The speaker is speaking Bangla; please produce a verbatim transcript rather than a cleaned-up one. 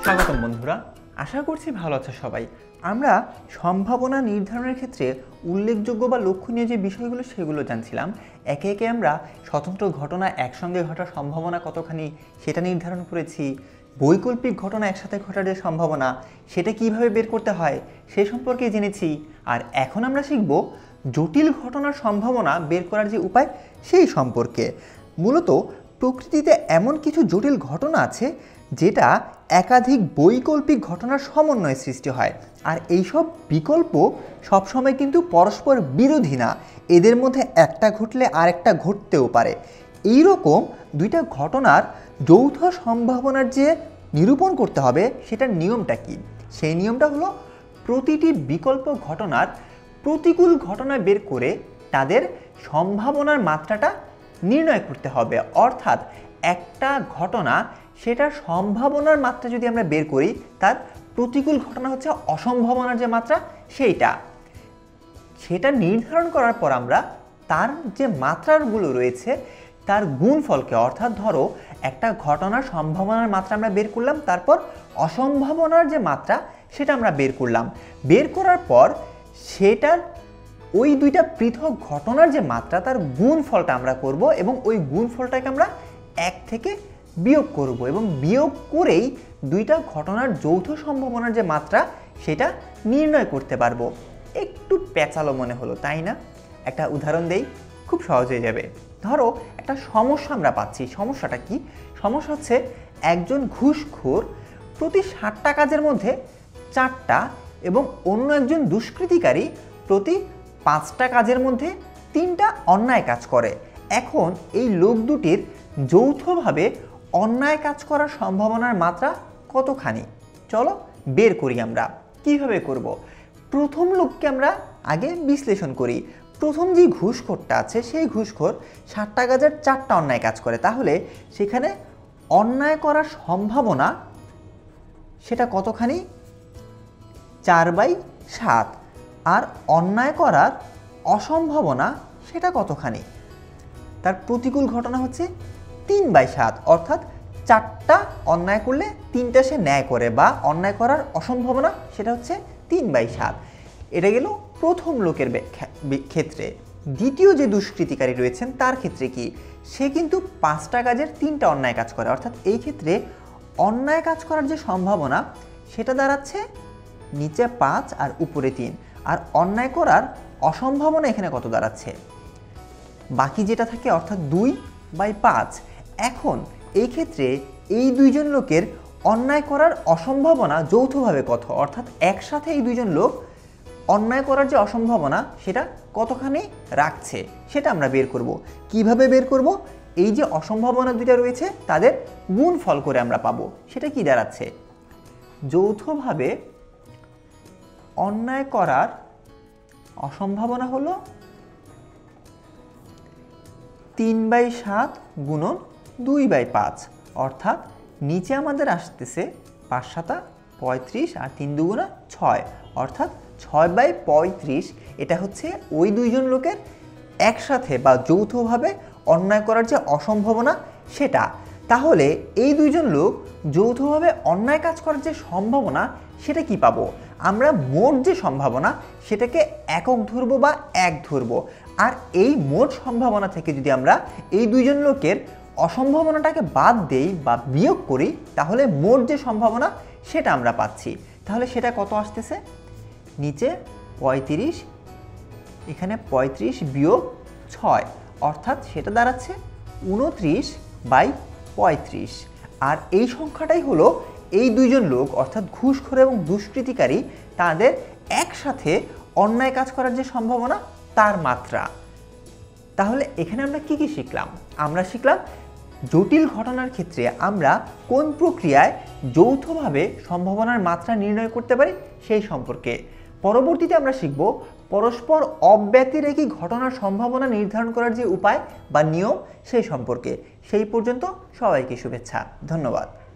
স্বাগতম বন্ধুরা, আশা করছি ভালো আছো সবাই। আমরা সম্ভাবনা নির্ধারণের ক্ষেত্রে উল্লেখযোগ্য বা লক্ষণীয় যে বিষয়গুলো সেগুলো জানছিলাম। একে একে আমরা স্বতন্ত্র ঘটনা একসঙ্গে ঘটার সম্ভাবনা কতখানি সেটা নির্ধারণ করেছি। বৈকল্পিক ঘটনা একসাথে ঘটার যে সম্ভাবনা সেটা কিভাবে বের করতে হয় সে সম্পর্কে জেনেছি। আর এখন আমরা শিখব জটিল ঘটনার সম্ভাবনা বের করার যে উপায় সেই সম্পর্কে। মূলত প্রকৃতিতে এমন কিছু জটিল ঘটনা আছে যেটা একাধিক বৈকল্পিক ঘটনার সমন্বয়ে সৃষ্টি হয়। আর এইসব বিকল্প সবসময় কিন্তু পরস্পর বিরোধী না, এদের মধ্যে একটা ঘটলে আরেকটা ঘটতেও পারে। এই রকম দুইটা ঘটনার যৌথ সম্ভাবনার যে নিরূপণ করতে হবে সেটার নিয়মটা কি? সেই নিয়মটা হলো প্রতিটি বিকল্প ঘটনার প্রতিকূল ঘটনা বের করে তাদের সম্ভাবনার মাত্রাটা নির্ণয় করতে হবে। অর্থাৎ একটা ঘটনা সেটার সম্ভাবনার মাত্রা যদি আমরা বের করি, তার প্রতিকূল ঘটনা হচ্ছে অসম্ভাবনার যে মাত্রা সেইটা সেটা নির্ধারণ করার পর আমরা তার যে মাত্রাগুলো রয়েছে তার গুণফলকে, অর্থাৎ ধরো একটা ঘটনার সম্ভাবনার মাত্রা আমরা বের করলাম, তারপর অসম্ভাবনার যে মাত্রা সেটা আমরা বের করলাম। বের করার পর সেটার ওই দুইটা পৃথক ঘটনার যে মাত্রা তার গুণফলটা আমরা করব এবং ওই গুণফলটাকে আমরা এক থেকে বিয়োগ করব এবং বিয়োগ করেই দুইটা ঘটনার যৌথ সম্ভাবনার যে মাত্রা সেটা নির্ণয় করতে পারবো। একটু পেঁচালো মনে হলো, তাই না? একটা উদাহরণ দেই, খুব সহজ হয়ে যাবে। ধরো একটা সমস্যা আমরা পাচ্ছি। সমস্যাটা কি? সমস্যা হচ্ছে একজন ঘুষখোর প্রতি ষাটটা কাজের মধ্যে চারটা এবং অন্য একজন দুষ্কৃতিকারী প্রতি পাঁচটা কাজের মধ্যে তিনটা অন্যায় কাজ করে। এখন এই লোক দুটির যৌথভাবে অন্যায় কাজ করার সম্ভাবনার মাত্রা কতখানি? চলো বের করি। আমরা কিভাবে করব? প্রথম লোককে আমরা আগে বিশ্লেষণ করি। প্রথম যে ঘুষখোরটা আছে সেই ঘুষখোর ষাটটা কাজের চারটা অন্যায় কাজ করে, তাহলে সেখানে অন্যায় করার সম্ভাবনা সেটা কতখানি? চার বাই সাত। আর অন্যায় করার অসম্ভাবনা সেটা কতখানি? তার প্রতিকূল ঘটনা হচ্ছে তিন বাই সাত, অর্থাৎ চারটা অন্যায় করলে তিনটা সে ন্যায় করে, বা অন্যায় করার অসম্ভাবনা সেটা হচ্ছে তিন বাই সাত। এটা গেল প্রথম লোকের ক্ষেত্রে। দ্বিতীয় যে দুষ্কৃতিকারী রয়েছেন তার ক্ষেত্রে কি? সে কিন্তু পাঁচটা কাজের তিনটা অন্যায় কাজ করে, অর্থাৎ এই ক্ষেত্রে অন্যায় কাজ করার যে সম্ভাবনা সেটা দাঁড়াচ্ছে নিচে পাঁচ আর উপরে তিন। আর অন্যায় করার অসম্ভাবনা এখানে কত দাঁড়াচ্ছে? বাকি যেটা থাকে, অর্থাৎ দুই বাই পাঁচ। এখন এই ক্ষেত্রে এই দুইজন লোকের অন্যায় করার অসম্ভাবনা যৌথভাবে কত? অর্থাৎ একসাথে এই দুইজন লোক অন্যায় করার যে অসম্ভাবনা সেটা কতখানি রাখছে সেটা আমরা বের করব। কিভাবে বের করব? এই যে অসম্ভাবনা দুইটা রয়েছে তাদের গুণফল করে আমরা পাবো। সেটা কি দাঁড়াচ্ছে? যৌথভাবে অন্যায় করার অসম্ভাবনা হলো তিন বাই সাত গুণন দুই বাই পাঁচ, অর্থাৎ নিচে আমাদের আসতেছে পাঁচ সাতা পঁয়ত্রিশ আর তিন দুগুণা ছয়, অর্থাৎ ছয় বাই পঁয়ত্রিশ। এটা হচ্ছে ওই দুইজন লোকের একসাথে বা যৌথভাবে অন্যায় করার যে অসম্ভাবনা সেটা। তাহলে এই দুইজন লোক যৌথভাবে অন্যায় কাজ করার যে সম্ভাবনা সেটা কি পাবো? আমরা মোট যে সম্ভাবনা সেটাকে একক ধরবো বা এক ধরবো। আর এই মোট সম্ভাবনা থেকে যদি আমরা এই দুইজন লোকের অসম্ভাবনাটাকে বাদ দেই বা বিয়োগ করি, তাহলে মোট যে সম্ভাবনা সেটা আমরা পাচ্ছি। তাহলে সেটা কত আসতেছে? নিচে পঁয়ত্রিশ, এখানে পঁয়ত্রিশ বিয়োগ ছয়, অর্থাৎ সেটা দাঁড়াচ্ছে উনত্রিশ বাই পঁয়ত্রিশ। আর এই সংখ্যাটাই হলো এই দুইজন লোক, অর্থাৎ ঘুষখোর এবং দুষ্কৃতিকারী, তাদের একসাথে অন্যায় কাজ করার যে সম্ভাবনা তার মাত্রা। তাহলে এখানে আমরা কি কি শিখলাম? আমরা শিখলাম জটিল ঘটনার ক্ষেত্রে আমরা কোন প্রক্রিয়ায় যৌথভাবে সম্ভাবনার মাত্রা নির্ণয় করতে পারি সেই সম্পর্কে। পরবর্তীতে আমরা শিখব পরস্পর অব্যতিরেকী ঘটনার সম্ভাবনা নির্ধারণ করার যে উপায় বা নিয়ম সেই সম্পর্কে। সেই পর্যন্ত সবাইকে শুভেচ্ছা, ধন্যবাদ।